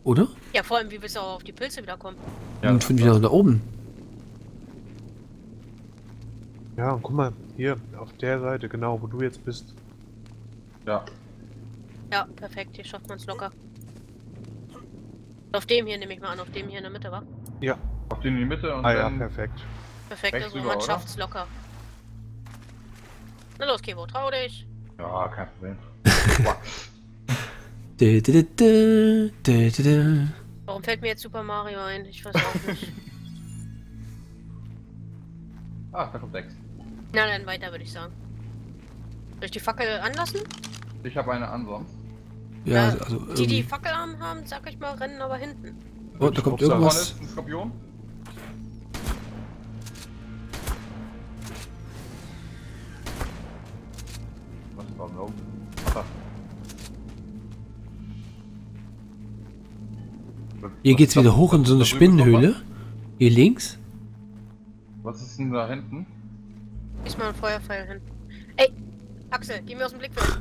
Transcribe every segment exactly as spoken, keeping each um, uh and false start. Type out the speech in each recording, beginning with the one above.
Oder? Ja, vor allem, wie willst du auch auf die Pilze wiederkommen? Ja, Und von wieder nach oben. Ja, und guck mal, hier, auf der Seite, genau, wo du jetzt bist. Ja. Ja, perfekt, hier schafft man es locker. Auf dem hier nehme ich mal an, auf dem hier in der Mitte, wa? Ja. Auf den in die Mitte und Ah ja, dann... perfekt. Perfekt, Rechts also rüber, man oder? schafft's locker. Na los, Kevo, trau dich. Ja, kein Problem. Dä, dä, dä, dä, dä, dä, dä. Warum fällt mir jetzt Super Mario ein? Ich weiß auch nicht. Ah, da kommt Dex. Na dann weiter, würde ich sagen. Soll ich die Fackel anlassen? Ich habe eine an sonst. Ja, Ja, also. Die, die irgendwie- Fackelarm haben, sag ich mal, rennen aber hinten. Oh, da kommt Da Da vorne irgendwas. ist ein Skorpion. Was ist da oben? Ach, da. Hier geht's wieder hoch in so eine Da drüben ist noch Spinnenhöhle. Hier links. Was ist denn da hinten? Diesmal ein Feuerpfeil hin. Ey, Axel, geh mir aus dem Blickfeld.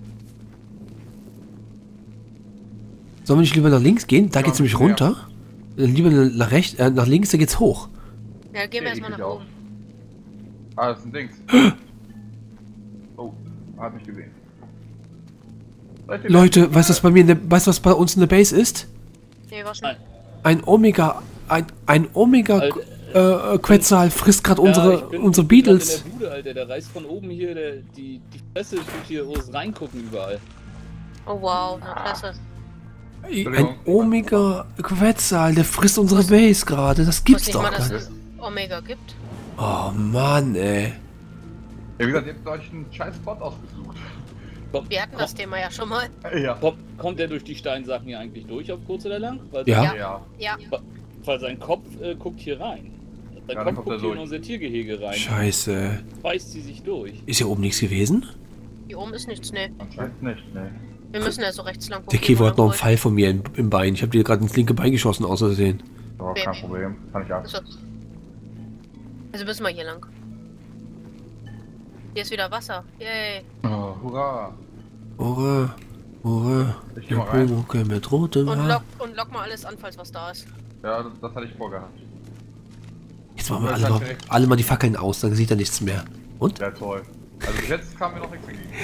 Sollen wir nicht lieber nach links gehen? Da Ja, geht's nämlich ja. runter. Äh, Lieber nach rechts, äh, nach links, da geht's hoch. Ja, gehen wir Okay, erstmal ich nach auch. oben. Ah, das ist ein Dings. Oh, hat mich gesehen. Seid ihr Leute, weißt du, was bei mir in der, weißt du, was bei uns in der Base ist? Nee, was Nein. nicht. Ein Omega, ein, ein Omega Alter, äh, Quetzal frisst gerade Ja, unsere, ich bin- unsere ich bin grad Beatles. in der Bude, Alter. Der reißt von oben hier der, die, die Fresse. Ich will hier groß reingucken überall. Oh wow, na klasse. Ein Omega Quetzal, der frisst unsere Base gerade. Das Ich gibt's wusste doch nicht mal, gar dass nicht. es Omega gibt. Oh Mann, ey. Ja, wie gesagt, ihr habt euch einen scheiß Spot ausgesucht. Komm, Wir hatten komm, das Thema ja schon mal. Ja. Kommt, kommt der durch die Steinsachen hier eigentlich durch, auf kurz oder lang? Weil, Ja. Ja. Ja. Ja, weil sein Kopf äh, guckt hier rein. Sein Ja, dann Kopf kommt er guckt hier in durch. unser Tiergehege rein. Scheiße. Beißt sie sich durch. Ist hier oben nichts gewesen? hier oben ist nichts, ne. Anscheinend nicht, ne. Wir müssen ja so rechts lang Der gucken, Kevo wo hat noch einen wir Pfeil von mir im, im Bein. Ich habe dir gerade ins linke Bein geschossen, aus Versehen. Aber kein Problem. Kann ich ab. wollen. Also, also müssen wir hier lang. Hier ist wieder Wasser. Yay. Oh, hurra. Hurra, hurra. Ich geh mal rein. Pumuckl mit rotem Und Haar. lock, und lock mal alles an, falls was da ist. Ja, das, das hatte ich vorgehabt. Jetzt machen wir alle mal, alle mal die Fackeln aus, dann sieht er nichts mehr. Und? Ja, toll. Also bis jetzt kam mir noch nichts dagegen.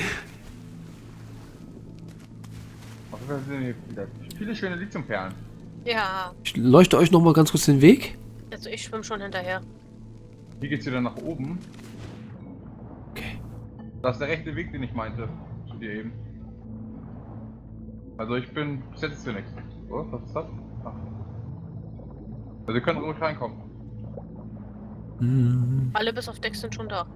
Auf jeden Fall sind hier wieder viele schöne Lithiumperlen. Ja, Ich leuchte euch noch mal ganz kurz den Weg. also ich schwimme schon hinterher. Hier geht's wieder nach oben. Okay. Das ist der rechte Weg, den ich meinte. Zu dir eben. Also ich bin bis jetzt für nichts. Oh, was ist das? Ach. Also wir können ruhig reinkommen. Mm, Alle bis auf Dex sind schon da.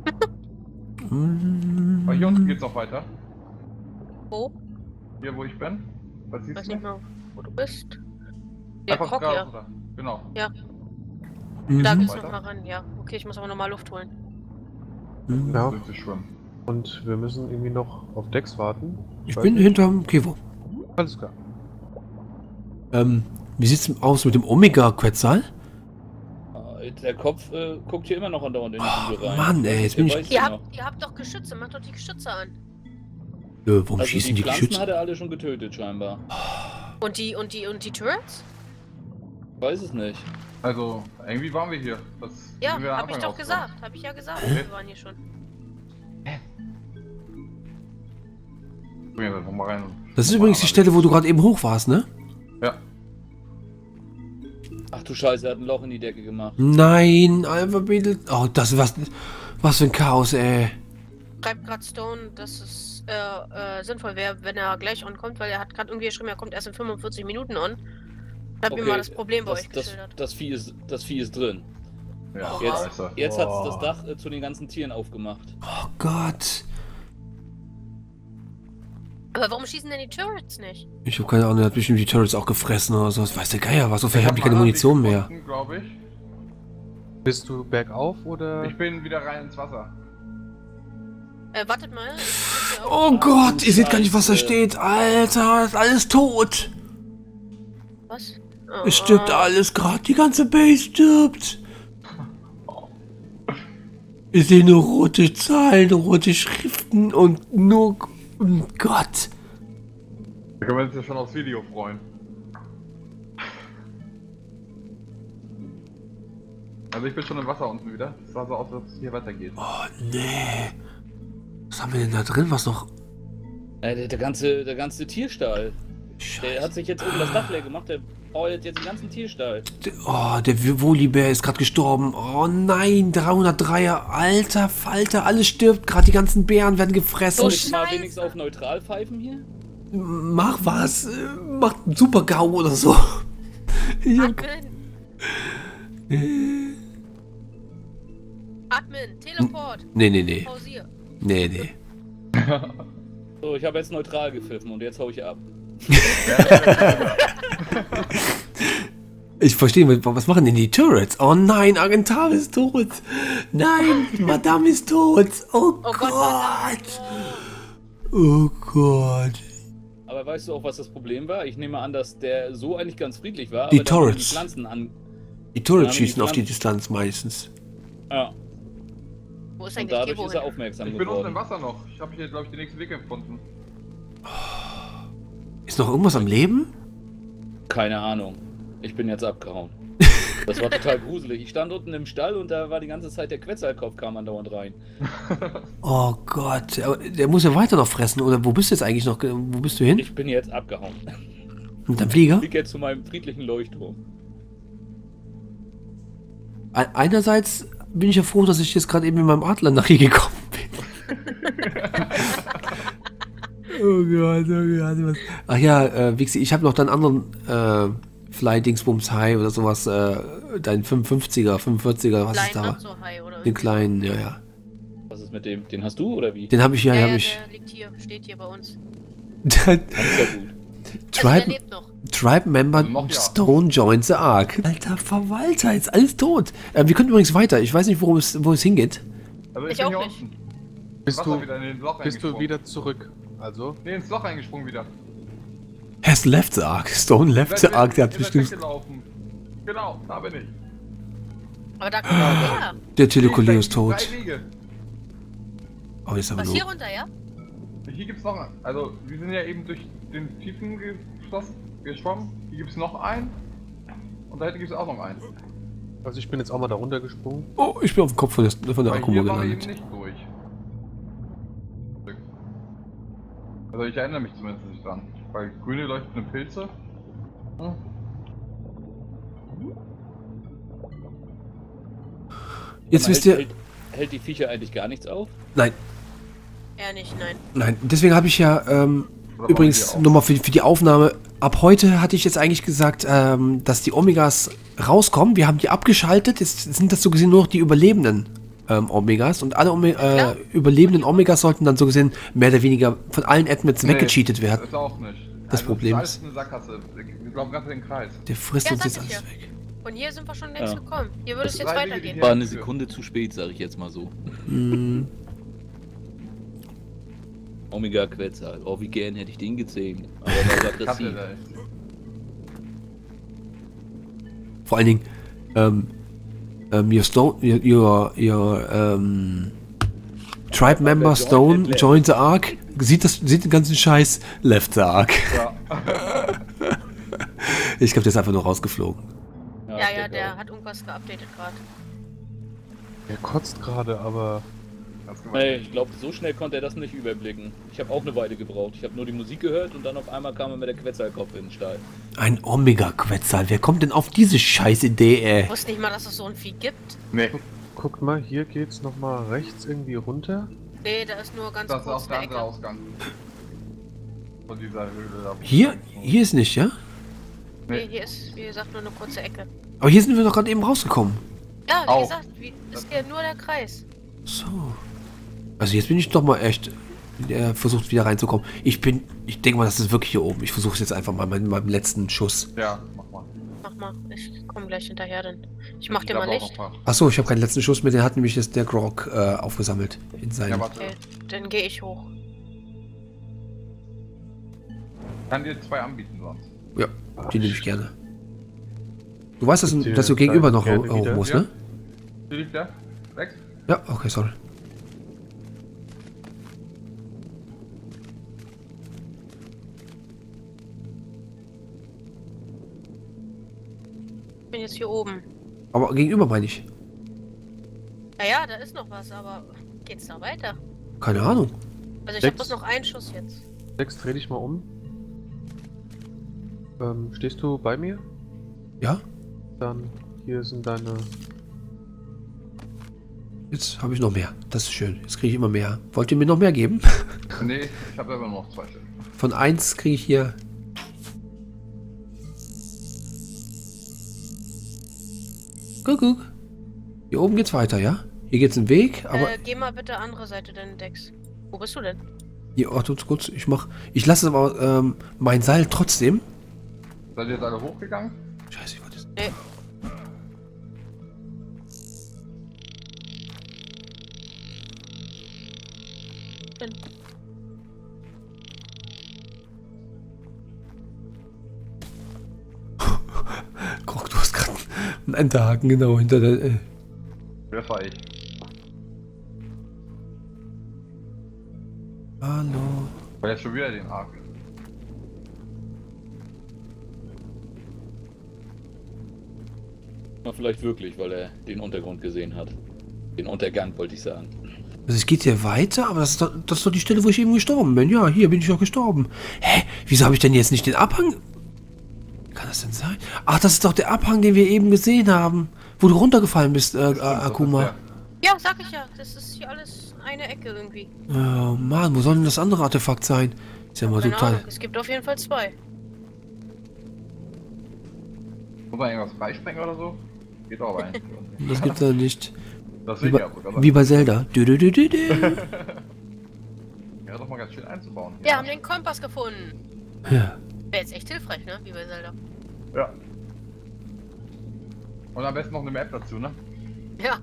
mm, Aber hier unten geht's auch weiter. Wo? Hier wo ich bin. Was siehst Weiß du? nicht mehr, wo du bist. Der Einfach Krog gerade hier. runter. Genau. Ja, mhm, da geht's Weiter? noch mal ran. Ja, okay, ich muss aber nochmal Luft holen. mhm. Ja. Sind sie schwimmen. Und wir müssen irgendwie noch auf Dex warten. Ich weiß bin nicht. hinterm Kevo. Alles klar. Ähm, wie sieht's denn aus mit dem Omega Quetzal? Äh, Der Kopf äh, guckt hier immer noch andauernd in die Oh, Bude rein. Mann, ey, jetzt bin ich- Der beißt Ihr ihn noch. habt, ihr habt doch Geschütze, macht doch die Geschütze an. Äh, warum Also schießen die die, Pflanzen Geschütze? hat er alle schon getötet, scheinbar. Und die, und die, und die Turrets? Weiß es nicht. Also irgendwie waren wir hier. Das Ja, sind wir am hab ich Anfang doch rausgekommen. gesagt, hab ich ja gesagt, Okay. wir waren hier schon. Bringen wir das mal rein. Das ist übrigens die Stelle, wo du gerade eben hoch warst, ne? Ja. Ach du Scheiße, er hat ein Loch in die Decke gemacht. Nein, Alpha Beetle. Oh, das ist was. Was für ein Chaos, ey. Schreibt gerade Stone, dass es äh, äh, sinnvoll wäre, wenn er gleich ankommt, weil er hat gerade irgendwie geschrieben, er kommt erst in fünfundvierzig Minuten an. Hab mir mal das Problem bei das, euch das, geschildert. das, Vieh ist, das Vieh ist drin. Ja, Oh, Jetzt, scheiße. jetzt hat es Boah. das Dach äh, zu den ganzen Tieren aufgemacht. Oh Gott. Aber warum schießen denn die Turrets nicht? Ich habe keine Ahnung, er hat bestimmt die Turrets auch gefressen oder so. Was weiß der Geier was. So vielleicht haben die keine Munition mehr. Glaube ich. Bist du bergauf oder? Ich bin wieder rein ins Wasser. Äh, wartet mal. ich muss hier Oh auch- Gott, ihr seht gar nicht, was da Scheiße. steht. Alter, ist alles tot. Was? Oh, Es stirbt oh. alles gerade. Die ganze Base stirbt. Ich sehe nur rote Zahlen, rote Schriften und nur... Oh Gott. Da können wir uns ja schon aufs Video freuen. Also ich bin schon im Wasser unten wieder. Es sah so aus, als ob es hier weitergeht. Oh, nee. Was haben wir denn da drin? Was noch? Äh, der, der ganze, der ganze Tierstall. Scheiße. Der hat sich jetzt oben das Dach leer gemacht, der baut jetzt den ganzen Tierstall. Oh, der Volibear ist gerade gestorben. Oh nein, dreihundertdreier. Alter Falter, alles stirbt. Gerade die ganzen Bären werden gefressen. Soll ich mal wenigstens auf neutral pfeifen hier? Mach was. Mach einen Super-GAU oder so. Ich hab... Admin! Admin, Teleport! Nee, nee, nee. Pausier. Nee, nee. So, ich habe jetzt neutral gepfiffen und jetzt hau ich ab. Ich verstehe, was machen denn die Turrets? Oh nein, Agentar ist tot. Nein, Madame ist tot. Oh, Oh Gott, Gott. Madame. Oh Gott. Aber weißt du auch, was das Problem war? Ich nehme an, dass der so eigentlich ganz friedlich war, Die aber dann haben Turrets. die Pflanzen an. Die Turrets Dann haben schießen die auf die Pflanzen- Distanz meistens. Ja, Wo ist und eigentlich dadurch Gebo ist er hin? aufmerksam Ich bin unten im geworden. Wasser noch. Ich habe hier, glaube ich, den nächsten Weg gefunden. Ist noch irgendwas am Leben? Keine Ahnung. Ich bin jetzt abgehauen. Das war total gruselig. Ich stand unten im Stall und da war die ganze Zeit der Quetzalkopf, kam andauernd rein. Oh Gott. Aber der muss ja weiter noch fressen. Oder wo bist du jetzt eigentlich noch? ge- Wo bist du hin? Ich bin jetzt abgehauen. Mit deinem Flieger? Ich fliege jetzt zu meinem friedlichen Leuchtturm. E- Einerseits bin ich ja froh, dass ich jetzt gerade eben mit meinem Adler nach hier gekommen bin. Oh Gott, oh Gott. Was. Ach ja, äh, Wixi, ich habe noch deinen anderen äh, Fly-Dingsbums High oder sowas, äh, dein fünfundfünfziger, fünfundvierziger, was ist Klein, da? not so high, oder? Den kleinen, ja, ja. Was ist mit dem? Den hast du oder wie? Den habe ich ja, ja, ja, ja, hab ich. der liegt hier, steht hier bei uns. Das ist ja gut. Also, der Tribe, lebt noch. Tribe Member Noch ja. Stone joins the Ark. Alter Verwalter, jetzt alles tot. Äh, wir können übrigens weiter. Ich weiß nicht, worum es, wo es hingeht. Also ich Ich bin auch hier nicht. unten. Bist Wasser du, wieder in den Loch bist du reingesprungen. wieder zurück? Also? Nee, ins Loch reingesprungen wieder. Has left the Ark. Stone left the Seid- Ark. Der hat ihr seid bestimmt... weggelaufen. Genau, da bin ich. Aber da kommt noch mehr. Der Telekoleo ist Drei tot. Wege. Oh, jetzt aber Was hier nur... runter, ja? Hier gibt's noch einen. Also, wir sind ja eben durch den Tiefen geschlossen, geschwommen. Hier gibt's noch einen. Und da hinten gibt's auch noch einen. Also ich bin jetzt auch mal da runtergesprungen. Oh, ich bin auf dem Kopf von der, von der Weil Akku hier waren wir eben gelandet. nicht durch. Also ich erinnere mich zumindest nicht dran. Weil grüne leuchtende Pilze. Hm. Jetzt Man wisst hält, ihr... Hält, hält die Viecher eigentlich gar nichts auf? Nein, Er nicht, nein. nein. Deswegen habe ich ja... Ähm, Oder übrigens, waren wir nochmal für, für die Aufnahme. Ab heute hatte ich jetzt eigentlich gesagt, ähm, dass die Omegas rauskommen. Wir haben die abgeschaltet. Jetzt sind das so gesehen nur noch die überlebenden ähm, Omegas. Und alle Ome äh, klar. überlebenden Omegas sollten dann so gesehen mehr oder weniger von allen Admins Nee, weggecheatet werden. Ist auch nicht. Das Problem das ist- ist alles eine Sackgasse. Wir laufen ganz in den Kreis. Der frisst Ja, uns sag jetzt ich alles ja. weg. Von hier sind wir schon längst Ja. gekommen. Hier würde es Das jetzt drei Wege, weitergehen. die War eine Sekunde zu spät, sage ich jetzt mal so. Mm. Omega Quetzal. Oh, wie gern hätte ich den gezähmt. Aber er war Katte, aggressiv. da. Vor allen Dingen, ähm, ähm, your Stone, your, your, your ähm, Tribe Member Stone joined the Ark. Sieht das, sieht den ganzen Scheiß, left the Ark. Ja. Ich glaube, der ist einfach nur rausgeflogen. Ja, ich ja, denke der auch. hat irgendwas geupdatet gerade. Er kotzt gerade, aber Ganz gemein. Nee, ich glaube, so schnell konnte er das nicht überblicken. Ich habe auch eine Weile gebraucht. Ich habe nur die Musik gehört und dann auf einmal kam er mit der Quetzalkopf in den Stall. Ein Omega-Quetzal. Wer kommt denn auf diese Scheißidee, Ich ey? wusste nicht mal, dass es so ein Vieh gibt. Nee, guckt mal, hier geht's nochmal rechts irgendwie runter. Nee, da ist nur ganz das ist kurz auch der eine andere Ecke. Ausgang. Von dieser Höhle da. Hier? Hier ist nicht, ja? Nee, hier ist, wie gesagt, nur eine kurze Ecke. Aber hier sind wir doch gerade eben rausgekommen. Ja, wie Auch. gesagt, wie, ist hier nur der Kreis. So. Also jetzt bin ich doch mal echt äh, versucht wieder reinzukommen. Ich bin, ich denke mal, das ist wirklich hier oben. Ich versuche es jetzt einfach mal mit meinem letzten Schuss. Ja, mach mal. Mach mal, ich komme gleich hinterher dann. Ich mach dir Da mal braucht Licht. noch ein paar. Achso, ich habe keinen letzten Schuss mehr. Den hat nämlich jetzt der Grog äh, aufgesammelt. In seinem... Ja, warte. Okay, dann gehe ich hoch. Kann dir zwei anbieten sonst. Ja, die nehme ich gerne. Du weißt, dass, Bitte, dass du gegenüber noch gerne hoch, hoch wieder. musst, Ja. ne? Hier liegt der. Rex. Ja, okay, sorry. Ich bin jetzt hier oben. Aber gegenüber meine ich. Naja, da ist noch was, aber geht's da weiter? Keine Ahnung. Also ich Sechs. habe bloß noch einen Schuss jetzt. Dex, dreh dich mal um. Ähm, stehst du bei mir? Ja? Dann hier sind deine... Jetzt habe ich noch mehr. Das ist schön. Jetzt kriege ich immer mehr. Wollt ihr mir noch mehr geben? Nee, ich habe selber nur noch zwei Stück. Von eins kriege ich hier... Guck, guck. Hier oben geht's weiter, ja? Hier geht's einen Weg, aber... äh, geh mal bitte andere Seite deinen Decks. Wo bist du denn? Hier, warte kurz. Ich mach... Ich lasse aber ähm, mein Seil trotzdem. Seid ihr jetzt alle hochgegangen? Scheiße, ich wollte es... Nee. Guck, du hast gerade einen Enterhaken genau hinter der... Äh. Das war ich. Hallo. Weil jetzt schon wieder den Arc. Na, vielleicht wirklich, weil er den Untergrund gesehen hat. Den Untergang, wollte ich sagen. Also es geht hier weiter, aber das ist, doch, das ist doch die Stelle, wo ich eben gestorben bin. Ja, hier bin ich doch gestorben. Hä? Wieso habe ich denn jetzt nicht den Abhang? Wie kann das denn sein? Ach, das ist doch der Abhang, den wir eben gesehen haben. Wo du runtergefallen bist, äh, äh, Akuma. Ja, sag ich ja. Das ist hier alles eine Ecke irgendwie. Oh Mann, wo soll denn das andere Artefakt sein? Ist ja mal Keine total... Ahnung. Es gibt auf jeden Fall zwei. Muss man irgendwas freisprengen oder so? Geht doch aber eigentlich. Das gibt's ja nicht. Das Wie will ich bei, ja sogar. wie bei Zelda. Dü, dü, dü, dü, dü. Ja, doch mal ganz schön einzubauen. Wir haben den Kompass gefunden. Ja. Wäre jetzt echt hilfreich, ne? Wie bei Zelda. Ja. Und am besten noch eine Map dazu, ne? Ja.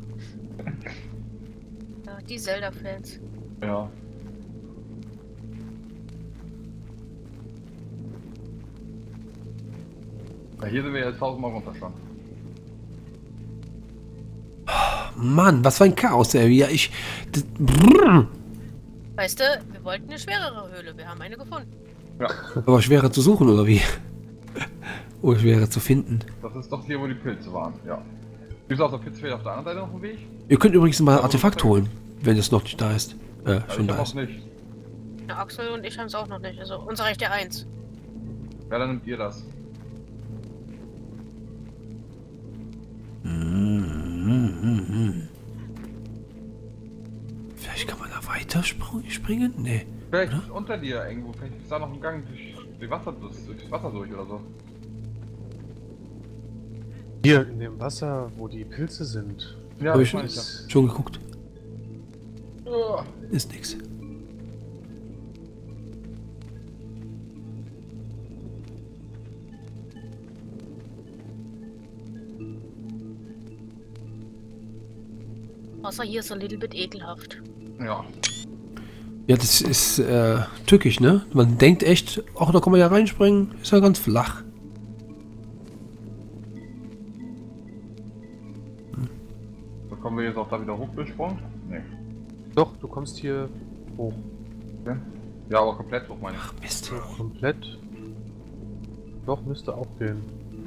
Ja, die Zelda-Fans. Ja. Ja, hier sind wir jetzt tausendmal runter schon. Mann, was für ein Chaos, ey. Ja, ich... Das, brrr. Weißt du, wir wollten eine schwerere Höhle. Wir haben eine gefunden. Ja, Aber schwerer zu suchen, oder wie? Oder schwerer zu finden. das ist doch hier, wo die Pilze waren, ja. Gibt es auf der Pilzfeld auf der anderen Seite noch einen Weg? Ihr könnt übrigens mal ein Aber Artefakt so- holen, wenn es noch nicht da ist. Äh, Ja, schon ich da hab ist. noch nicht. Na, Axel und ich haben es auch noch nicht. Also, uns reicht ja eins. Ja, dann nimmt ihr das. Vielleicht kann man da weiter spr- springen? Nee. Vielleicht Oder? unter dir irgendwo, vielleicht ist da noch ein Gang durch, durch Wasser, durch, durchs Wasser durch oder so. Hier in dem Wasser, wo die Pilze sind. Ja, Hab das ich meine ich ja. schon geguckt. Oh, Ist nix. Außer hier ist ein little bit ekelhaft. ja. Ja, das ist äh, tückisch, ne? Man denkt echt, ach, da kann man ja reinspringen. Ist ja ganz flach. So kommen wir jetzt auch da wieder hochgesprungen? Nee. Doch, du kommst hier hoch. Okay. Ja, aber komplett hoch, meine ich. Ach, Mist. Komplett. Doch, müsste auch gehen.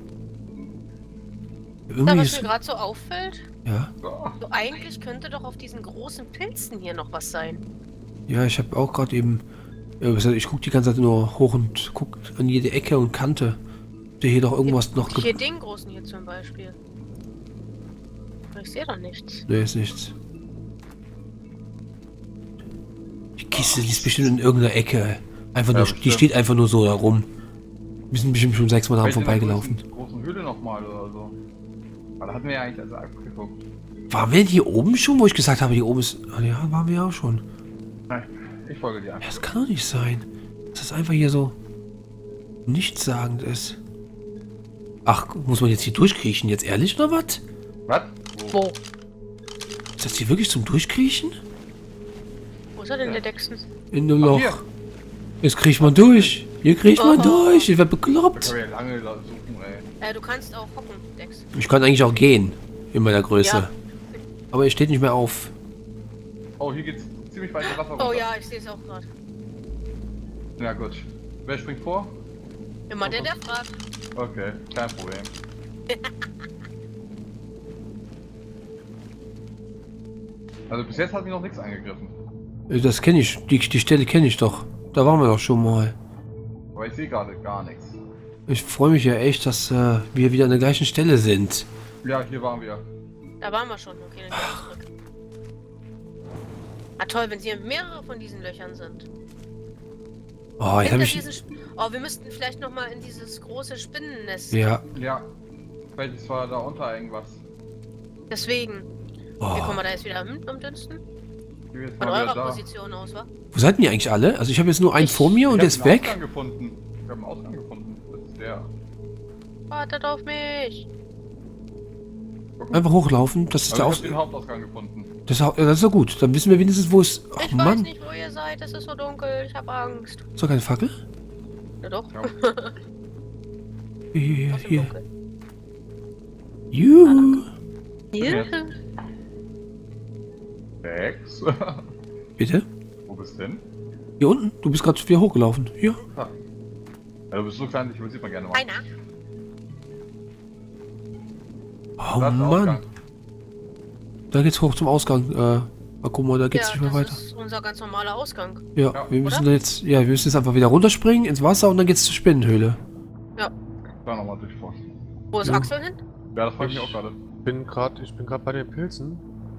Da, Irgendwie was ist... mir gerade so auffällt, Ja, So. so eigentlich könnte doch auf diesen großen Pilzen hier noch was sein. ja, ich habe auch gerade eben... äh, was heißt, Ich gucke die ganze Zeit nur hoch und guck an jede Ecke und Kante. Der hier doch irgendwas noch... Hier ge- den großen hier zum Beispiel. Aber ich sehe doch nichts. Nee, ist nichts. Die Kiste, die ist bestimmt in irgendeiner Ecke. Einfach Ja, nur, die bestimmt. steht einfach nur so da rum. Wir sind bestimmt schon sechsmal daran Vielleicht in der vorbeigelaufen. Großen, großen Höhle nochmal oder so. Aber da hatten wir ja eigentlich also abgeguckt. Waren wir denn hier oben schon, wo ich gesagt habe, hier oben ist... Ah, ja, waren wir auch schon. Nein, ich folge dir Ja, einfach. das kann doch nicht sein. Dass das einfach hier so... nichtssagend ist. Ach, muss man jetzt hier durchkriechen? Jetzt ehrlich, oder was? Was? Wo? Wo? Ist das hier wirklich zum Durchkriechen? Wo ist er denn, der Dexen? In dem Ach, Loch. hier. Jetzt kriecht man durch. Hier kriecht man Oh. durch. Ich werd Da bekloppt. können wir ja lange la- suchen, ey. Äh, du kannst auch hocken, Dex. Ich kann eigentlich auch gehen. In meiner Größe. Ja. Aber er steht nicht mehr auf. Oh, hier geht's ziemlich weit ins Wasser runter. Oh ja, ich sehe es auch gerade. Ja, gut. Wer springt vor? Immer der, der fragt. Okay, kein Problem. Also bis jetzt hat mich noch nichts angegriffen. Äh, Das kenne ich. Die, die Stelle kenne ich doch. Da waren wir doch schon mal. Aber ich sehe gerade gar nichts. Ich freue mich ja echt, dass äh, wir wieder an der gleichen Stelle sind. Ja, hier waren wir. Da waren wir schon. Okay, dann gehen wir zurück. Ah toll, wenn hier mehrere von diesen Löchern sind. Oh, jetzt habe Hinter ich... diesen Sp- oh, wir müssten vielleicht noch mal in dieses große Spinnennest. Ja. Ja. Vielleicht ist zwar da unter irgendwas. Deswegen. Oh. Wie kommen wir da jetzt wieder hin am dünnsten? Ich bin jetzt Von mal wieder eurer da. Position aus, wa? Wo seid denn ihr eigentlich alle? Also ich habe jetzt nur einen Ich- vor mir und der Ich ist hab einen weg. Ausgang gefunden. Ich habe einen Ausgang gefunden. Das ist der. Wartet auf mich. Einfach hochlaufen. Das ist Also der ich Aus... habe den Hauptausgang gefunden. Das ist, das ist doch gut. Dann wissen wir wenigstens, wo es... Ach Ich weiß Mann. nicht, wo ihr seid. Es ist so dunkel. Ich habe Angst. Ist doch keine Fackel? Ja doch. Ja. Hier, hier, Aus dem hier. Dunkel. Juhu. Hier? Rex. Bitte? Wo bist du denn? Hier unten? Du bist gerade wieder hochgelaufen. Hier. Ah. Ja, du bist so klein, ich sieht man gerne mal. Einer. Oh Da ist der Mann. Ausgang. Da geht's hoch zum Ausgang. Äh, mal gucken mal, da geht's Ja, nicht mehr das weiter. ist unser ganz normaler Ausgang. Ja, Ja, wir müssen oder? jetzt, ja, wir müssen jetzt einfach wieder runterspringen ins Wasser und dann geht's zur Spinnenhöhle. Da nochmal durchforschen. Wo ist Ja. Axel hin? Ja, das freut mich Ich- auch gerade. Bin grad, ich bin gerade bei den Pilzen.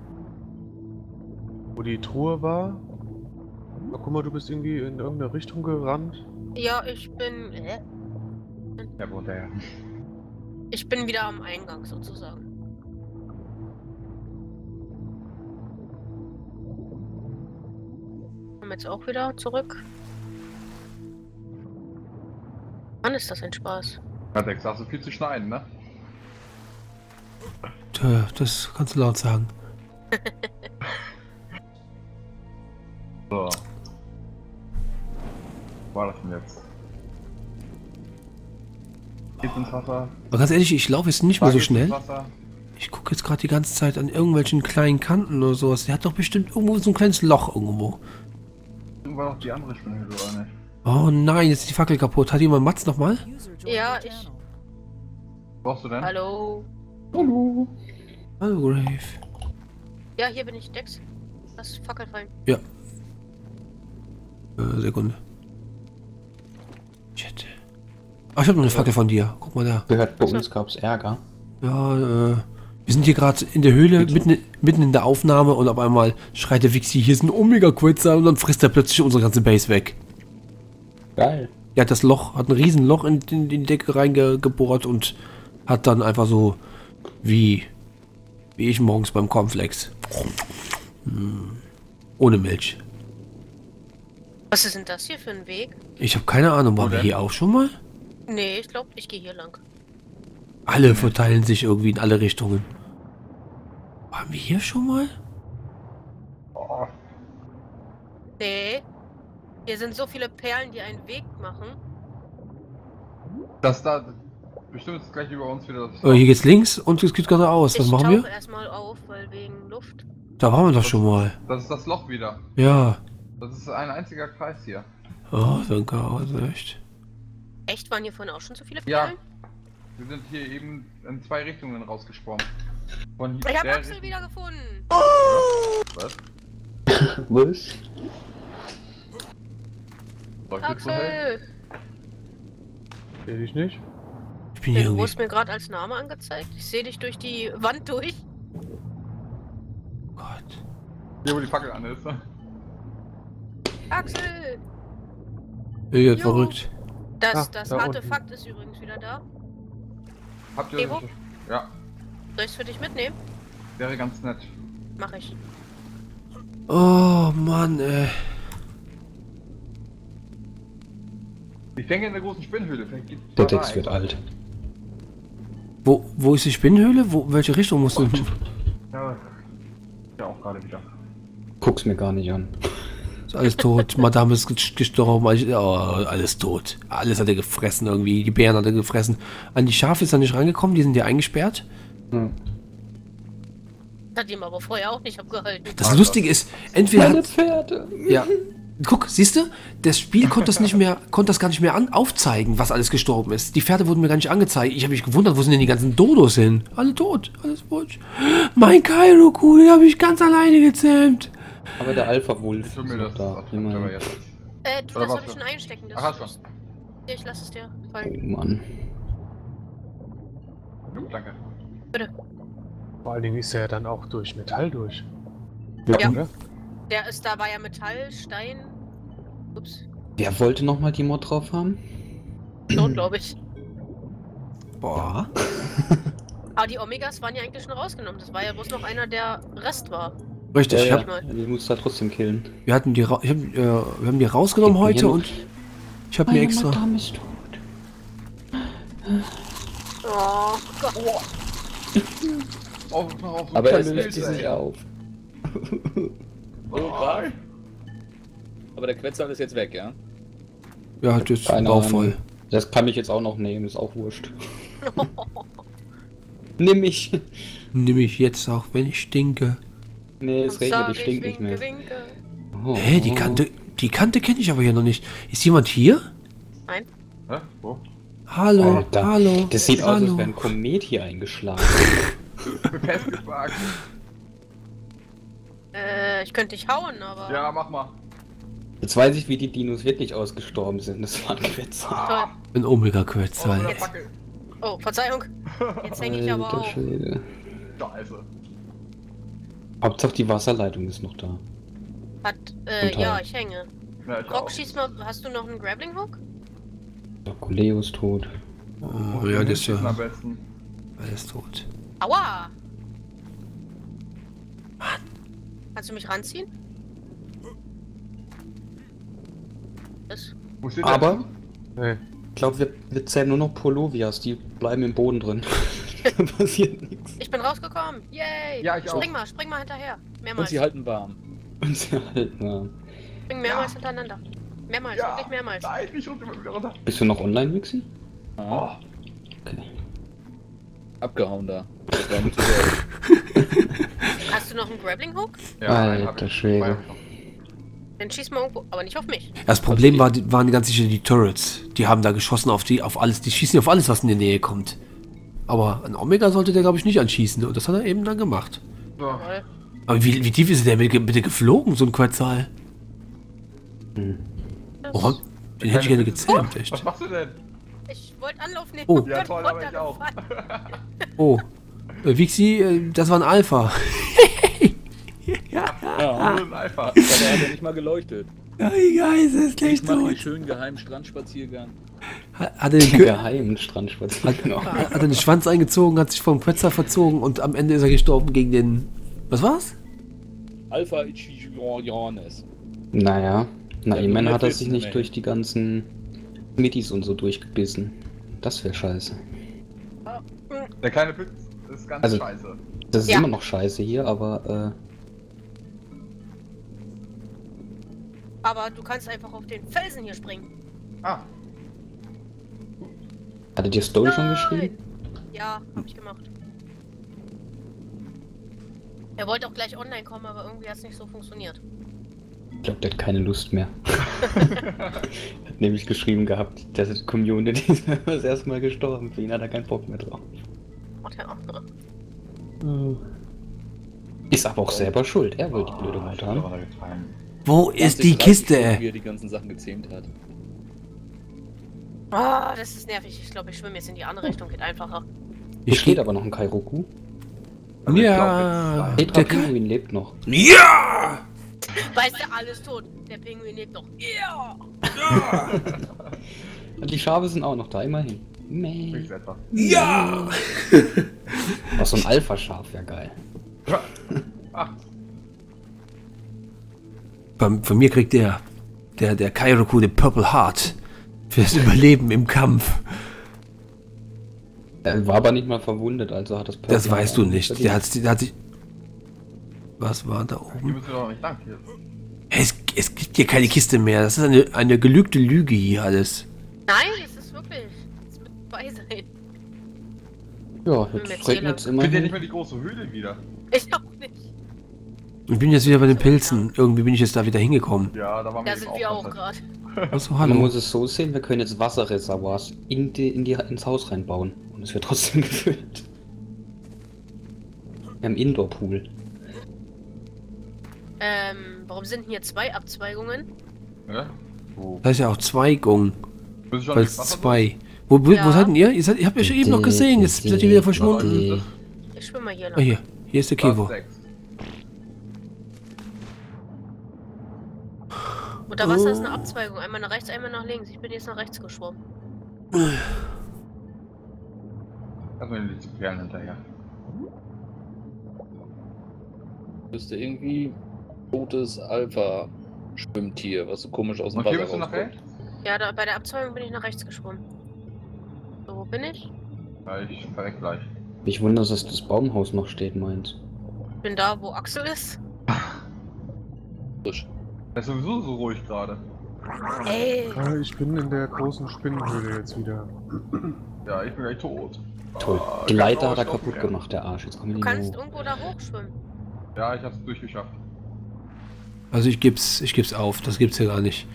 Wo die Truhe war. Na, guck mal, du bist irgendwie in irgendeine Richtung gerannt. Ja, ich bin. Hä? Ja, wo der? Ich bin wieder am Eingang sozusagen. Kommen jetzt auch wieder zurück. Wann ist das ein Spaß? Ja, Dex, hast du viel zu schneiden, ne? Tja, das kannst du laut sagen. So. Wo war das denn jetzt? Geht ins Wasser. Aber ganz ehrlich, ich laufe jetzt nicht mehr Da so geht's ins schnell. Wasser. Ich gucke jetzt gerade die ganze Zeit an irgendwelchen kleinen Kanten oder sowas. Der hat doch bestimmt irgendwo so ein kleines Loch irgendwo. War doch die andere Spinnhöhle, oder nicht? Oh nein, jetzt ist die Fackel kaputt. Hat jemand Mats nochmal? Ja, ich. Was brauchst du denn? Hallo. Hallo. Hallo, Grave. Ja, hier bin ich, Dex. Lass Fackel fallen. Äh, Sekunde. Shit. Ach, ich habe noch eine Fackel von dir. Guck mal da. Gehört, bei uns gab es Ärger. Ja, äh, wir sind hier gerade in der Höhle, mitten, mitten in der Aufnahme und auf einmal schreit der Wixi, hier ist ein Omega-Quetzer und dann frisst er plötzlich unsere ganze Base weg. Geil. Er hat das Loch, hat ein riesen Loch in, in die Decke reingebohrt und hat dann einfach so wie, wie ich morgens beim Cornflakes. Hm. Ohne Milch. Was ist denn das hier für ein Weg? Ich habe keine Ahnung, waren wir denn? hier auch schon mal? Nee, ich glaube, ich gehe hier lang. Alle verteilen sich irgendwie in alle Richtungen. Waren wir hier schon mal? Oh, Nee. Hier sind so viele Perlen, die einen Weg machen. das da. Bestimmt ist gleich über uns wieder das. Oh, hier geht's links und es geht geradeaus. Was ich machen tauche wir? erstmal auf, weil wegen Luft. Da waren wir doch schon mal. Das ist das Loch wieder. Ja. Das ist ein einziger Kreis hier. Oh, danke, also echt. Echt? Waren hier vorhin auch schon so viele Ja. Perlen? Wir sind hier eben in zwei Richtungen rausgesprungen. Von Ich habe der Axel Richtung- wieder gefunden. Was? Was? Leuchtet so hell? Axel! Seh dich nicht. Ich bin hier Du irgendwie. wurdest mir gerade als Name angezeigt. Ich sehe dich durch die Wand durch. Gott. Hier, wo die Fackel an ist. Axel! Ihr seid Jo. verrückt. Das, Ah, das da Artefakt ist übrigens wieder da. Habt ihr Evo? Ja, Soll ich es für dich mitnehmen? wäre ganz nett. Mach ich. Oh Mann, ey. Ich denke in der großen Spinnhöhle. Vielleicht gibt's Der da Dex wird irgendwas. alt. Wo, wo ist die Spinnenhöhle? Wo, welche Richtung musst du? Ja, ja auch gerade wieder. Guck's mir gar nicht an. Ist alles tot. Madame ist ges- gestorben. alles- Oh, alles tot. Alles hat er gefressen irgendwie. Die Bären hat er gefressen. An die Schafe ist er nicht rangekommen. Die sind ja eingesperrt. Hm. Hat ihm aber vorher auch nicht abgehalten. Das Lustige ist, entweder Meine hat, Pferde! ja, Guck, siehst du? Das Spiel konnte das nicht mehr, konnte das gar nicht mehr an, aufzeigen, was alles gestorben ist. Die Pferde wurden mir gar nicht angezeigt. Ich habe mich gewundert, wo sind denn die ganzen Dodos hin? Alle tot, alles futsch. Mein Kairoku, den habe ich ganz alleine gezähmt. Aber der Alpha-Wolf Ich will ist mir noch das da. das Immerhin. aber jetzt. Äh, du, Oder das was habe ich denn? schon einstecken. Das Ach, hast du. ist- Ja, ich lass es dir Oh fallen. Mann. Jo, danke. Vor allen Dingen ist er ja dann auch durch Metall durch. Ja. Oder? Der ist, da war ja Metall, Stein. Ups, Wer wollte nochmal die Mod drauf haben? Stone, glaube ich. Boah. Aber die Omegas waren ja eigentlich schon rausgenommen. Das war ja bloß noch einer, der Rest war. Richtig, Ja, ich ja. hab, mal. Die musst du da trotzdem killen. wir hatten die, ra- ich hab, äh, wir haben die rausgenommen Gib mir heute noch- und ich habe mir extra. Madame ist tot. Oh Gott. Auf, mach auf, Aber so es ein löst Bild, sich ey. auf. Oh, brav. Aber der Quetzal ist jetzt weg, ja? Ja, das ist Keine Bauch voll. Ahnung. Das kann ich jetzt auch noch nehmen, ist auch wurscht. Nimm mich. Nimm ich jetzt auch, wenn ich stinke. Nee, es Und regnet, sag ich stink nicht winke, mehr. winke. Oh. Hä, die Kante, die Kante kenne ich aber hier noch nicht. Ist jemand hier? Nein. Hä? Wo? Hallo, Alter, hallo. Das sieht aus, als hallo. wäre ein Komet hier eingeschlagen. Festgepackt. Äh, ich könnte dich hauen, aber. Ja, mach mal. Jetzt weiß ich, wie die Dinos wirklich ausgestorben sind. Das war ein Quetzal. Toll. Ein Oh, Omega-Quetzal. mit der Fackel. Oh, Verzeihung. Jetzt hänge ich aber Alter auch. Schwede. Scheiße. Hauptsache die Wasserleitung ist noch da. Hat, äh, Total. ja, ich hänge. Ja, ich Rock, auch. schieß mal. Hast du noch einen Grappling Hook? Der Koleo ist tot. Oh, ja, das ist Am ja besten. alles tot. Aua! Kannst du mich ranziehen? Das. Wo steht Aber Nee. ich glaube, wir, wir zählen nur noch Polovias. Die bleiben im Boden drin. Da passiert nichts. Ich bin rausgekommen. Yay! Ja, ich auch. spring mal, spring mal hinterher. Und Mehrmals. sie halten warm. Und sie halten, ja. Spring mehrmals Ja. hintereinander. Mehrmals, Ja, wirklich mehrmals. nein, ich runter wieder runter. Bist du noch online, Mixi? Oh, Okay. Abgehauen da. Das war mit Sicherheit. Hast du noch einen Grappling Hook? ja, einen hab Alter ich. Schwede. Zwei hab ich noch. Dann schieß mal irgendwo, aber nicht auf mich. Das Problem war, die- waren ganz sicher die Turrets. Die haben da geschossen auf die, auf alles. Die schießen auf alles, was in die Nähe kommt. Aber ein Omega sollte der, glaube ich, nicht anschießen. Und das hat er eben dann gemacht. So. Jawohl. Aber wie, wie tief ist der bitte bitte geflogen, so ein Quetzal? Das- Oh, den hätte ich gerne gezähmt, echt. Was machst du denn? Ich wollte Anlauf nehmen. Oh. und Ja, bin toll, aber ich auch. runtergefallen. Oh. Äh, Vixi, äh, das war ein Alpha. Ja, Das ist einfach. aber er hat ja nicht mal geleuchtet. Ja, wie geil ist das gleich Ich mache einen tot. schönen geheimen Strandspaziergang. Hat hat er den Den Kö geheimen Strandspaziergang. Genau. hat er den Schwanz eingezogen, hat sich vom Quetzal verzogen und am Ende ist er gestorben gegen den... Was war's? Alpha Ichiones. Naja, na, Ja, immerhin du hat er willst sich wissen, nicht ey. durch die ganzen Mittis und so durchgebissen. Das wäre scheiße. Der kleine Pütz ist ganz Also- scheiße. Das ist Ja. immer noch scheiße hier, aber Aber du kannst einfach auf den Felsen hier springen. Ah, äh, hattet ihr Story schon geschrieben? Ja, hab ich gemacht. Er wollte auch gleich online kommen, aber irgendwie hat es nicht so funktioniert. Ich glaube, der hat keine Lust mehr. Hat nämlich geschrieben gehabt, dass die Community ist das erste Mal gestorben. Für ihn hat er keinen Bock mehr drauf. Oh, der andere. Ist aber auch selber schuld. Er wollte die blöde ich Mod bin haben. runtergefallen. Wo ist zwanzig, die dreißig Stunden, Kiste? Wie er die ganzen Sachen gezähmt hat. Ah, das ist nervig. Ich glaube, ich schwimme jetzt in die andere Richtung. Geht einfacher. Hier Ich steht stehe... aber noch ein Kairoku. Also ich Ja. glaub, jetzt- Petra Der Kai- Pinguin lebt noch. Ja! Weißt du, alles tot. Der Pinguin lebt noch. Ja! Und die Schafe sind auch noch da, immerhin. Meh. Nichts etwa. Ja! Oh, so ein Alpha-Schaf wäre geil. Ach, Von, von mir kriegt der, der, der Kairoku den Purple Heart. Fürs Überleben im Kampf. Er war aber nicht mal verwundet, also hat das Das Purple weißt du Heart nicht. verdient. Der hat, der hat sich... Was war da hier oben? müssen wir doch nicht lang. Hier. Es, es gibt hier keine Kiste mehr. Das ist eine, eine gelügte Lüge hier alles. Nein, es ist wirklich. Es wird vorbei sein. Ja, Mit jetzt Zähler. regnet es Ich finde ja nicht immerhin. mehr die große Höhle wieder. Ich auch nicht. Ich bin jetzt wieder bei den Pilzen. Irgendwie bin ich jetzt da wieder hingekommen. Ja, da waren wir Da eben sind wir auch auch gerade. Achso, Man hallo. muss es so sehen, wir können jetzt Wasserreservoirs in die, in die, ins Haus reinbauen. Und es wird trotzdem gefüllt. Wir haben Indoor-Pool. Ähm, warum sind hier zwei Abzweigungen? Ja? Wo? Da ist ja auch zwei Gong. Bist du schon Weil im es Wasser zwei. Wo, wo, Ja. wo seid denn ihr? Ihr, seid, ihr habt euch ja eben noch gesehen. Jetzt seid ihr wieder verschwunden. Die- Ich schwimme mal hier Ah, lang. hier. Hier ist der drin? Kevo. Platz sechs. Unter Wasser ist eine Abzweigung. Einmal nach rechts, einmal nach links. Ich bin jetzt nach rechts geschwommen. Erstmal die Perlen hinterher. Müsste irgendwie totes Alpha-Schwimmtier, was so komisch aus dem Und hier Wasser bist du nach rauskommt. rechts? Ja, da, bei der Abzweigung bin ich nach rechts geschwommen. So, wo bin ich? Ja, ich verreck gleich. Mich wundert, dass das Baumhaus noch steht, meint. Ich bin da, wo Axel ist. Frisch. Das ist sowieso so ruhig gerade. Ey! Ah, ich bin in der großen Spinnenhöhle jetzt wieder. Ja, ich bin gleich tot. Toll. Ah, Die ganz Leiter hat er ausstoppen, kaputt ja. gemacht, der Arsch. Jetzt kommen wir Du nicht kannst mehr hoch. irgendwo da hochschwimmen. Ja, ich hab's durchgeschafft. Also ich geb's, ich geb's auf. Das gibt's ja gar nicht.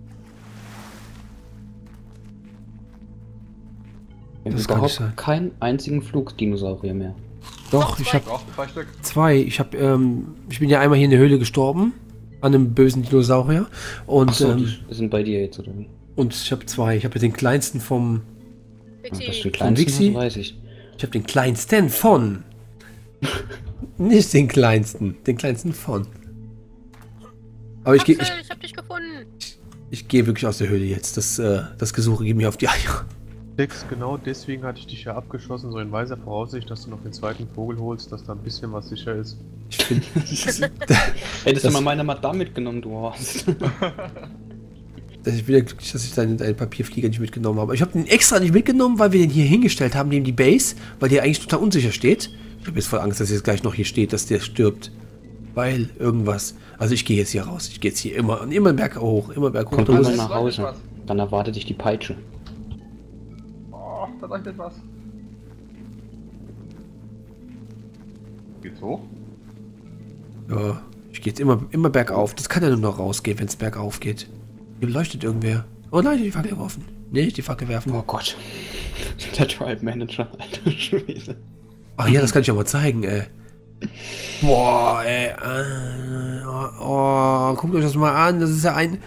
Wir haben Das kann nicht sein. überhaupt keinen einzigen Flugdinosaurier mehr. Doch, Doch, ich zwei. hab Doch, zwei Stück. zwei. Ich hab, ähm, ich bin ja einmal hier in der Höhle gestorben. An einem bösen Dinosaurier. Und, Achso, ähm, die sind bei dir jetzt, oder wie? und ich habe zwei. Ich habe den kleinsten vom. Ach, dass du Wixi. den kleinsten Wixi? hast, weiß ich. Ich habe den kleinsten von. Nicht den kleinsten. Den kleinsten von. Aber ich gehe Axel, ich, ich hab dich gefunden. ich geh wirklich aus der Höhle jetzt. Das, äh, das Gesuche geht mir auf die Eier. Dex, genau deswegen hatte ich dich ja abgeschossen, so in weiser Voraussicht, dass du noch den zweiten Vogel holst, dass da ein bisschen was sicher ist. Ich finde. Hättest Das- du mal meine Madame mitgenommen, du Horst. Ich bin ja glücklich, dass ich deinen, deinen Papierflieger nicht mitgenommen habe. Ich habe den extra nicht mitgenommen, weil wir den hier hingestellt haben, neben die Base, weil der eigentlich total unsicher steht. Ich habe jetzt voll Angst, dass jetzt gleich noch hier steht, dass der stirbt. Weil irgendwas. Also ich gehe jetzt hier raus. Ich gehe jetzt hier immer und immer berg hoch, immer berg hoch. Kommt Da muss einfach ich- nach Hause. Dann erwartet dich die Peitsche. Oh, da leuchtet was. Geht's hoch? Ja, ich gehe jetzt immer, immer bergauf. Das kann ja nur noch rausgehen, wenn es bergauf geht. Hier leuchtet irgendwer. Oh nein, die Fackel geworfen. Nee, die Fackel werfen. Oh Gott. Der Tribe Manager, alter Schwede. Ach ja, das kann ich auch mal zeigen, ey. Boah, ey. Äh, oh, oh, guckt euch das mal an. Das ist ja ein...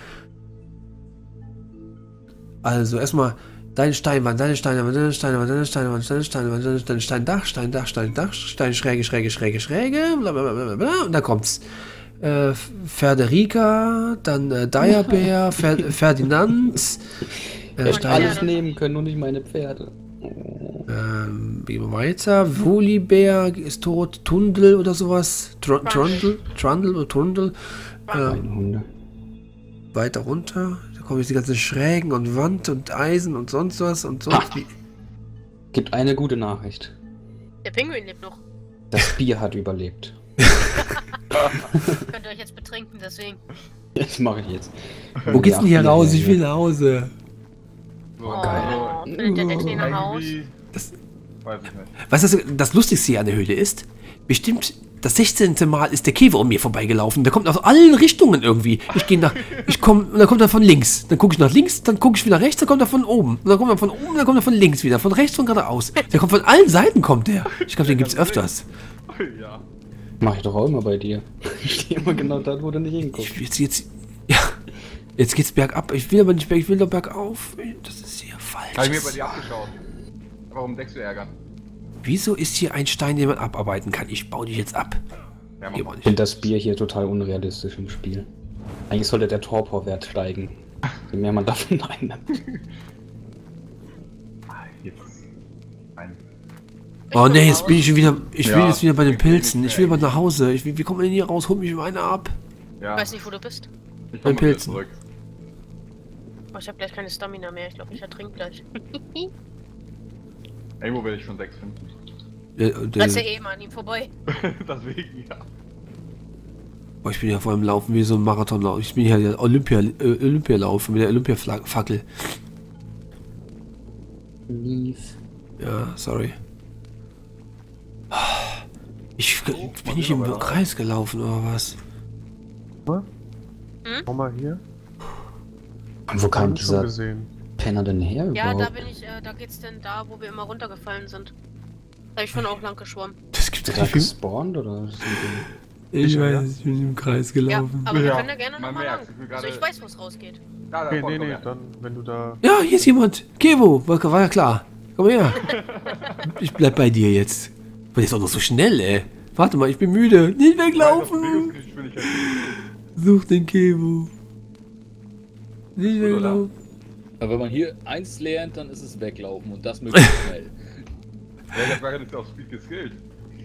Also, erstmal deine Steinwand, deine Steinwand, deine Steinwand, deine Steinwand, deine Steinwand, deine Stein, Steindach, Steindach, Steindach, Stein, Schräge, Schräge, Schräge, Schräge, bla bla bla bla bla. Und da kommt's. Äh, Ferderica, dann äh, Diabär, Fer Ferdinand, äh, Hätte Stein, alles nehmen können, nur nicht meine Pferde. Oh. ähm, gehen wir weiter. Wulibär ist tot, Tundel oder sowas. Tr Trundle, Trundle oder Trundle. Ähm, Meine Hunde. weiter runter. Da kommen jetzt die ganzen Schrägen und Wand und Eisen und sonst was und sonst wie. Gibt eine gute Nachricht. Der Pinguin lebt noch. Das Bier hat überlebt. Könnt ihr euch jetzt betrinken, deswegen. Das mache ich jetzt. Wo geht's denn hier Ja, raus? ja, Ich will ja. nach Hause. So, Oh, also, findet der Detley nach Haus? irgendwie... Das- Weiß ich nicht. Was das, das Lustigste hier an der Höhle ist, bestimmt das sechzehnte Mal ist der Käfer um mir vorbeigelaufen. Der kommt aus allen Richtungen irgendwie. Ich gehe nach, ich komme, und dann kommt er von links. Dann gucke ich nach links, dann gucke ich wieder rechts, dann kommt er von oben. Und dann kommt er von oben, dann kommt er von links wieder. Von rechts, von geradeaus. Der kommt von allen Seiten, kommt der. Ich glaube, den gibt's öfters. Ja. Mach ich doch auch immer bei dir. Ich stehe immer genau da, wo du nicht hinguckst. Ich will jetzt, jetzt, ja, jetzt geht's bergab. Ich will aber nicht berg, ich will doch bergauf. Das ist hier falsch. Hab ich mir bei dir abgeschaut. Warum deckst du ärgern? Wieso ist hier ein Stein, den man abarbeiten kann? Ich baue dich jetzt ab. Ja, Geh mach mal Ich nicht. finde das Bier hier total unrealistisch im Spiel. Eigentlich sollte der Torpor-Wert steigen. Je mehr man davon einnimmt. Ah, jetzt. Ein. Oh ne, jetzt bin ich schon wieder. Ich will Ja, jetzt wieder bei den ich will Pilzen. nicht Ich will mehr. mal nach Hause. Ich will, wie kommt man denn hier raus? Holt mich mal einer ab. Ja. Ich weiß nicht, wo du bist. Ich Bei komm mal wieder Pilzen. zurück. Oh, ich habe gleich keine Stamina mehr. Ich glaube, ich ertrink gleich. Irgendwo werde ich schon sechs finden. Der, der, Lass ja eh mal an ihm vorbei. Deswegen, ja. boah, ich bin ja vor allem laufen wie so ein Marathonlauf. Ich bin hier der Olympia, äh, Olympialauf mit der Olympia-Fackel. Mies. Ja, sorry. Ich bin ich im Kreis gelaufen oder was? Schau mal hier. Und wo kam Haben wir schon dieser gesehen. Penner denn her Ja, da überhaupt? bin ich, äh, da geht's denn da, wo wir immer runtergefallen sind. Da hab ich schon auch lang geschwommen. Das gibt's Ist gar der nicht. gespawnt oder? ist das ein Ich Ja, weiß, ja. ich bin im Kreis Ja, gelaugen. aber wir Ja, können da gerne man nochmal lang. merkt's, ich bin Also gerade- ich weiß, wo es rausgeht. Da, da, Okay, vorne, nee, komm nee, her. dann, wenn du da. Ja, hier ist jemand. Kevo, war, war ja klar. Komm her. Ich bleib bei dir jetzt. Aber jetzt auch noch so schnell, ey. Warte mal, ich bin müde. Nicht weglaufen. Bewegungsgeschwindigkeit. Such den Kevo. Nicht Gut, oder? weglaufen. Aber wenn man hier eins lernt, dann ist es weglaufen und das möglichst schnell. Ja, ich hab gar nicht auf Speed geskillt.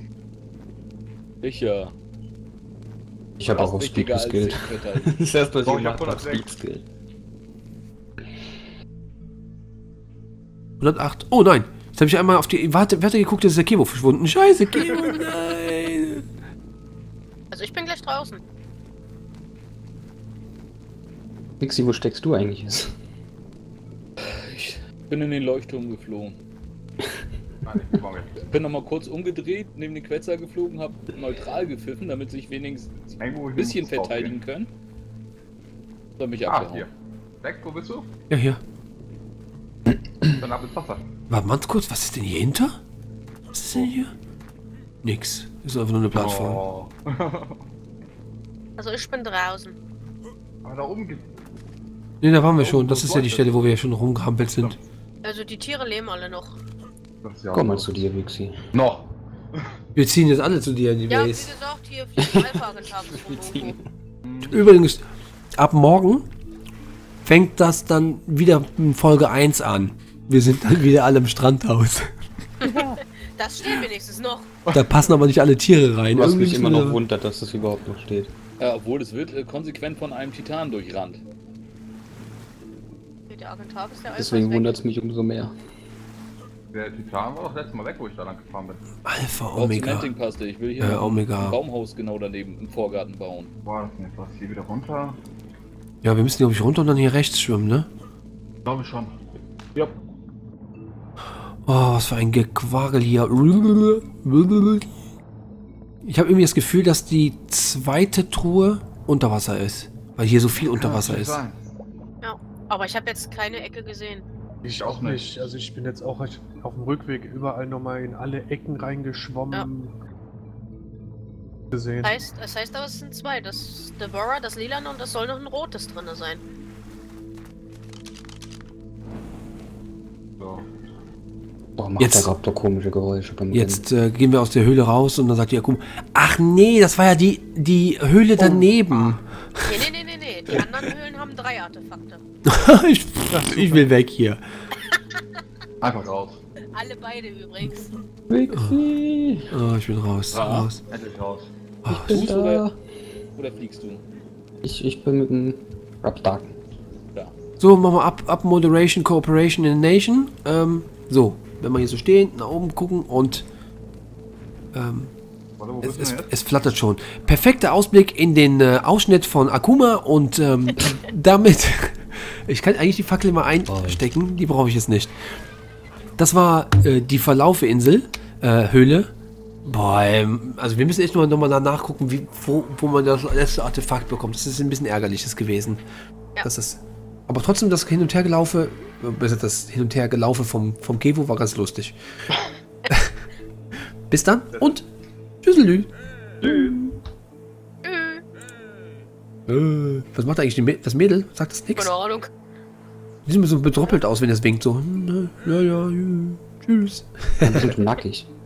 Ich ja. Ich habe auch Fast auf Speed wichtiger als geskillt. sich verteidigen. Das erste, was Doch, ich ich hab gemacht habe, hundertsechs. Speed Skill. hundertacht. Oh nein. Jetzt habe ich einmal auf die Warte, Warte geguckt, jetzt ist der Kevo verschwunden. Scheiße, Kevo, nein. Also ich bin gleich draußen. Mixi, wo steckst du eigentlich jetzt? Ich bin in den Leuchtturm geflogen. Nein, ich komm jetzt. Bin nochmal kurz umgedreht, neben den Quetzer geflogen, hab neutral gepfiffen, damit sich wenigstens Irgendwo ein hin bisschen muss es verteidigen können. Dann bin ich Ah, abgehauen. hier. Weg, wo bist du? Ja, hier. Dann ab ins Wasser. Warte mal kurz, was ist denn hier hinter? Was ist denn hier? Nix. Ist einfach nur eine Plattform. Oh. Also ich bin draußen. Aber da oben gibt Ne, da waren wir schon. Das ist ja die Stelle, wo wir ja schon rumgehampelt sind. Also die Tiere leben alle noch. das ja Komm mal zu dir, Mixi. Noch. Wir ziehen jetzt alle zu dir in die Ja, wie Base. gesagt, hier fliegt Alpha-Agentar rum irgendwo. Übrigens, ab morgen fängt das dann wieder in Folge eins an. Wir sind dann wieder alle im Strandhaus. Das steht wenigstens noch. Da passen aber nicht alle Tiere rein. Was Irgendwie mich müssen immer wir- noch wundert, dass das überhaupt noch steht. Ja, obwohl es wird äh, konsequent von einem Titan durchrannt. Der Agentar ist der Alpha. Deswegen ist weg. wundert es mich umso mehr. Der Titan war doch letztes Mal weg, wo ich da lang gefahren bin. Alpha Auch Omega. Cementing passte. Ich will hier Äh, noch Omega. ein Baumhaus genau daneben im Vorgarten bauen. War das denn jetzt was? Hier wieder runter? Ja, wir müssen, glaube ich, runter und dann hier rechts schwimmen, ne? Glaube ich schon. Ja. Oh, was für ein Gequargel hier. Ich habe irgendwie das Gefühl, dass die zweite Truhe unter Wasser ist. Weil hier so viel unter Wasser Kann ist. sein. Ja, aber ich habe jetzt keine Ecke gesehen. Ich auch auch nicht. Also ich bin jetzt auch auf dem Rückweg überall nochmal in alle Ecken reingeschwommen. Gesehen. Das heißt, das heißt aber, es sind zwei. Das Devourer, das Lilane und es soll noch ein rotes drin sein. So. Boah, macht Jetzt- der Raptor komische Geräusche beim Jetzt äh, gehen wir aus der Höhle raus und dann sagt die Akuma, ach nee, das war ja die, die Höhle daneben. Nee, nee, nee, nee, nee. Die anderen Höhlen haben drei Artefakte. ich, ich will weg hier. Einfach raus. Alle beide übrigens. Rennen. Mixi! Oh, ich bin raus. Ah. raus. Endlich raus. Ach, Bin Fuß da. oder, oder fliegst du? Ich, ich bin mit dem Raptor. Ja. so, machen wir ab, ab Moderation, Cooperation in the Nation. Ähm, so, wenn wir hier so stehen, nach oben gucken und ähm, Warte, wo es, bist es, du denn jetzt? es flattert schon. Perfekter Ausblick in den äh, Ausschnitt von Akuma und ähm, damit, ich kann eigentlich die Fackel mal einstecken, die brauche ich jetzt nicht. Das war äh, die Verlaufe-Insel, äh, Höhle. Boah, ähm, also wir müssen echt nur nochmal nachgucken, wie, wo, wo man das letzte Artefakt bekommt. Das ist ein bisschen ärgerliches gewesen. Ja. Das ist, aber trotzdem das Hin- und Hergelaufe, äh, besser das Hin- und Hergelaufe vom, vom Kevo war ganz lustig. Bis dann und tschüsselü. Tschüss. Äh, was macht eigentlich die Mä- das Mädel? Sagt das nix? Keine Ahnung. Die sieht mir so bedroppelt aus, wenn das winkt. So, hm, ja, ja, ja, tschüss. Ein bisschen zu nackig.